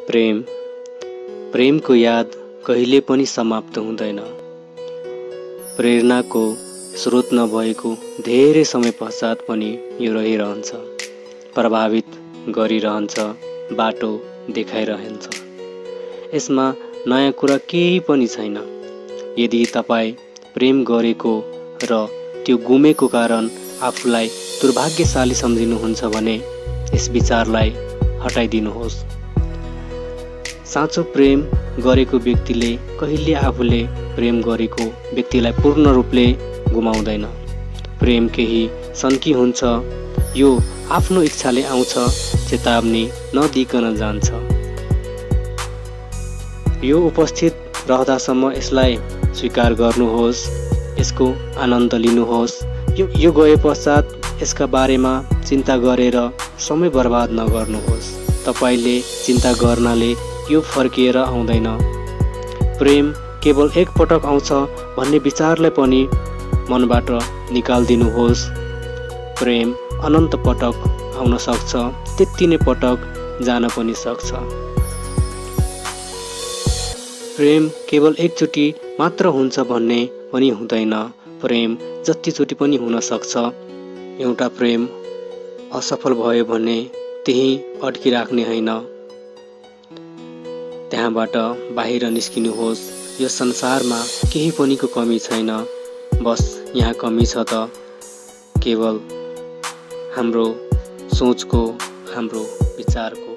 प्रेम प्रेमको याद कहिले पनि समाप्त हुँदैन। प्रेरणाको स्रोत नभएको धेरै समय पश्चात पनि यो रहिरहन्छ, प्रभावित गरिरहन्छ, बाटो देखाइरहन्छ। यसमा नयाँ कुरा केही पनि छैन। यदि तपाईँ प्रेम गरेको र त्यो गुमेको कारण आफूलाई दुर्भाग्यशाली सम्झिनुहुन्छ भने यस विचारलाई हटाइदिनुहोस्। साँचो प्रेम गरेको व्यक्तिले कहिले आफूले प्रेम गरेको व्यक्तिलाई पूर्ण रूपले गुमाउँदैन। प्रेम केही सन्की हुन्छ, यो आफ्नो इच्छाले आउँछ, चेतावनी नदिइकन जान्छ। यो उपस्थित रहँदासम्म यसलाई स्वीकार गर्नुहोस्, यसको आनन्द लिनुहोस्। यो गए पश्चात यसका बारेमा चिन्ता गरेर समय बर्बाद नगर्नुहोस्। तपाईले चिन्ता गर्नाले यो फर्किएर आउँदैन। प्रेम केवल एक पटक आउँछ भन्ने विचारलाई पनि मनबाट निकालिदिनुहोस्। प्रेम अनन्त पटक आउन सक्छ, त्यति नै पटक जान पनि सक्छ। प्रेम केवल एकचोटि मात्र हुन्छ भन्ने पनि हुँदैन। प्रेम जतिचोटि पनि हुन सक्छ। एउटा प्रेम असफल भयो भने त्यही अड्किराख्ने होइन, त्यहाँबाट बाहिर निस्किनुहोस्। यो संसारमा केही पनिको कमी छैन, बस यहाँ कमी छ त केवल हाम्रो सोचको, हाम्रो विचारको।